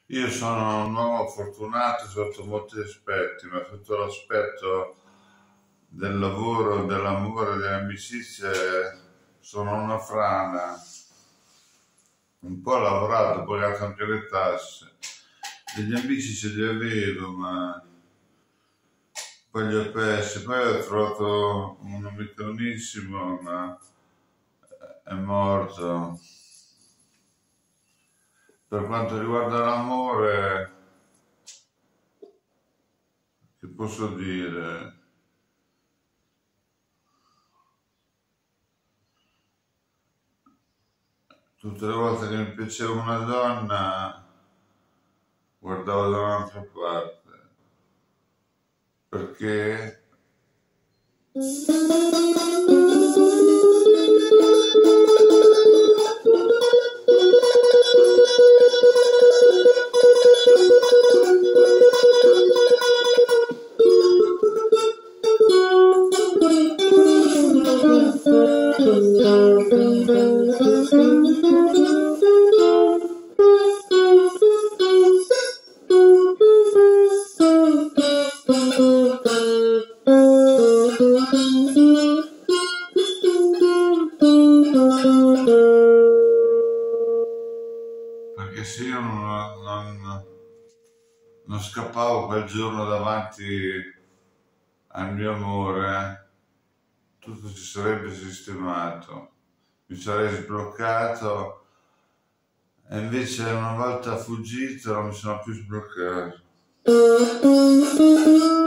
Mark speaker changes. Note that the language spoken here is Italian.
Speaker 1: Io sono un uomo fortunato sotto molti aspetti, ma sotto l'aspetto del lavoro, dell'amore, delle amicizie sono una frana. Un po' ho lavorato, ho pagato anche le tasse. Degli amici ce li avevo, ma poi li ho persi. Poi ho trovato un amico carissimo, ma è morto. Per quanto riguarda l'amore, che posso dire? Tutte le volte che mi piaceva una donna, guardavo da un'altra parte, perché se io non scappavo quel giorno davanti al mio amore, tutto si sarebbe sistemato, mi sarei sbloccato e invece una volta fuggito non mi sono più sbloccato.